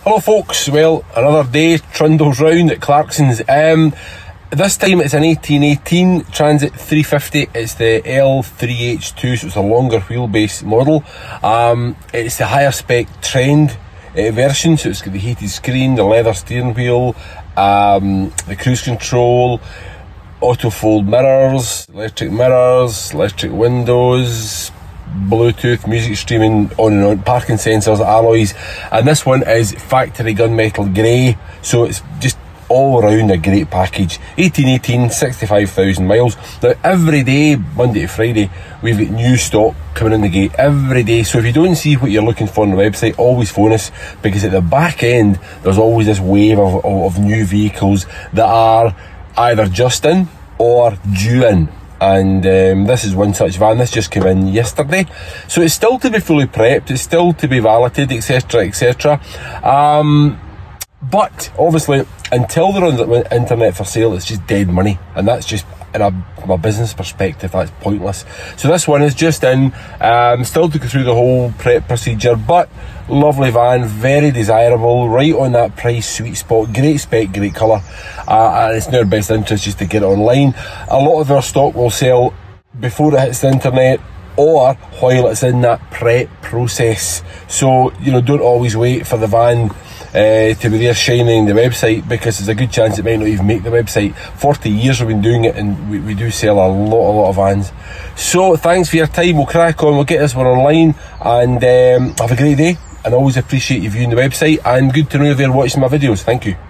Hello folks, well, another day trundles round at Clarkson's. This time it's an 1818 Transit 350. It's the L3H2, so it's a longer wheelbase model. It's the higher spec Trend version, so it's got the heated screen, the leather steering wheel, the cruise control, auto fold mirrors, electric windows, Bluetooth, music streaming, on and on, parking sensors, alloys, and this one is factory gunmetal grey, so it's just all around a great package. 1818, 65,000 miles. Now every day, Monday to Friday, we've got new stock coming in the gate every day, so if you don't see what you're looking for on the website, always phone us, because at the back end there's always this wave of new vehicles that are either just in or due in. And this is one such van. This just came in yesterday, so it's still to be fully prepped, it's still to be valeted, etc, etc. But obviously until they're on the internet for sale, it's just dead money, and that's just, in a business perspective, that's pointless. So this one is just in, still to go through the whole prep procedure, but lovely van, very desirable, right on that price sweet spot, great spec, great colour, and it's in our best interest just to get it online. A lot of our stock will sell before it hits the internet or while it's in that prep process, so you know, don't always wait for the van to be there shining the website, because there's a good chance it might not even make the website. 40 years we've been doing it, and we do sell a lot of vans. So thanks for your time, we'll crack on, we'll get this one online, and have a great day, and always appreciate you viewing the website, and good to know you're there watching my videos. Thank you.